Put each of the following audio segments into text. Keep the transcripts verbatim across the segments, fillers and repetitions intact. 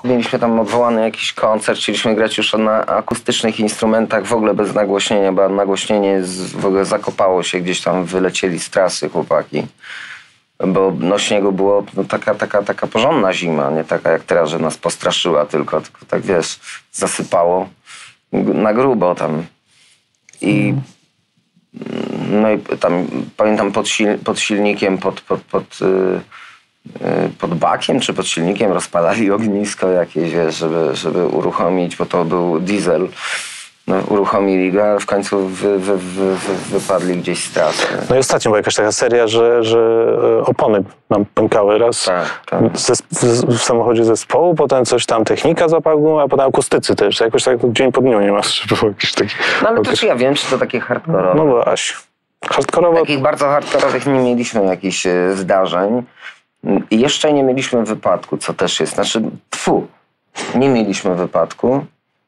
Mieliśmy tam odwołany jakiś koncert, chcieliśmy grać już na akustycznych instrumentach, w ogóle bez nagłośnienia, bo nagłośnienie z, w ogóle zakopało się, gdzieś tam wylecieli z trasy chłopaki. Bo no śniegu było no, taka, taka, taka porządna zima, nie taka jak teraz, że nas postraszyła tylko, tylko tak wiesz, zasypało na grubo tam. I no i tam pamiętam pod, sil, pod silnikiem, pod, pod, pod, yy, pod bakiem czy pod silnikiem rozpalali ognisko jakieś, wiesz, żeby, żeby uruchomić, bo to był diesel. No, uruchomili go, ale w końcu wy, wy, wy, wy, wypadli gdzieś z trasy. No i ostatnio była jakaś taka seria, że, że opony nam pękały raz tak, tak. Zesp- w samochodzie zespołu, potem coś tam technika zapała, a potem akustycy też. Jakoś tak dzień po dniu nie ma, żeby było jakiś taki... No ale to czy ja wiem, czy to takie hardkorowe? No właśnie. Hardkorowo... Takich bardzo hardkorowych nie mieliśmy jakichś zdarzeń. I jeszcze nie mieliśmy wypadku, co też jest. Znaczy, tfu, nie mieliśmy wypadku.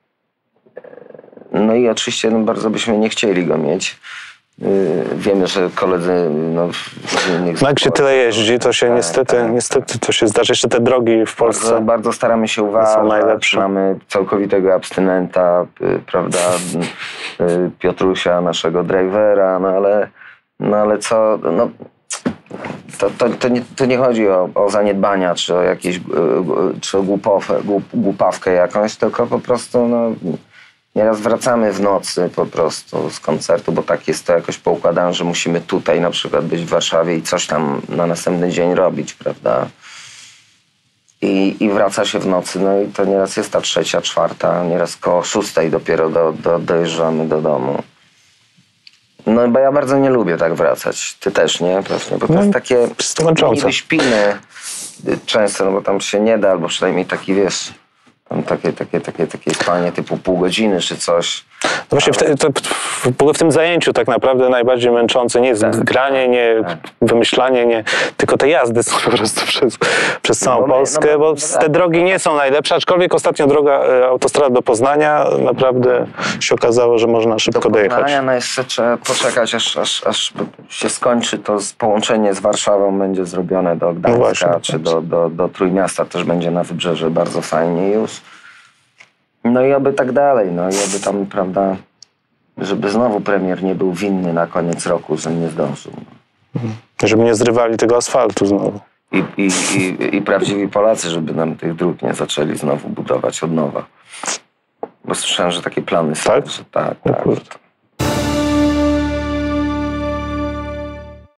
No i oczywiście no, bardzo byśmy nie chcieli go mieć. Yy, wiemy, że koledzy no, w innych no jak się tyle jeździ, to się tak, niestety, tak, niestety to się zdarzy. Jeszcze te drogi w Polsce bardzo, bardzo staramy się uważać. Są najlepsze. Mamy całkowitego abstynenta, yy, prawda, yy, Piotrusia, naszego drivera, no ale, no ale co, no, to, to, to, nie, to nie chodzi o, o zaniedbania, czy o jakieś, yy, czy o głupawę, głup, głupawkę jakąś, tylko po prostu, no, nieraz wracamy w nocy po prostu z koncertu, bo tak jest to jakoś poukładane, że musimy tutaj na przykład być w Warszawie i coś tam na następny dzień robić, prawda? I, i wraca się w nocy, no i to nieraz jest ta trzecia, czwarta, nieraz koło szóstej dopiero do, do, dojeżdżamy do domu. No bo ja bardzo nie lubię tak wracać. Ty też, nie? Pewnie, bo to no, jest takie męczące. Wyśpiny często, no bo tam się nie da, albo przynajmniej taki, wiesz... Tam takie, takie, takie, takie spanie typu pół godziny czy coś. No właśnie w, te, to, w, w tym zajęciu tak naprawdę najbardziej męczące nie jest tak, granie, nie tak. wymyślanie, nie, tylko te jazdy są po prostu przez, przez całą no, Polskę, no, bo no, te drogi nie są najlepsze, aczkolwiek ostatnio droga autostrada do Poznania naprawdę się okazało, że można szybko do dojechać. Do Poznania no jeszcze trzeba poczekać, aż, aż, aż się skończy to połączenie z Warszawą, będzie zrobione do Gdańska, no właśnie, czy do, do, do Trójmiasta też będzie na wybrzeże bardzo fajnie już. No i oby tak dalej, no i oby tam, prawda, żeby znowu premier nie był winny na koniec roku, że nie zdążył. Żeby nie zrywali tego asfaltu znowu. I, i, i, i prawdziwi Polacy, żeby nam tych dróg nie zaczęli znowu budować od nowa. Bo słyszałem, że takie plany są. Tak? Że tak, tak.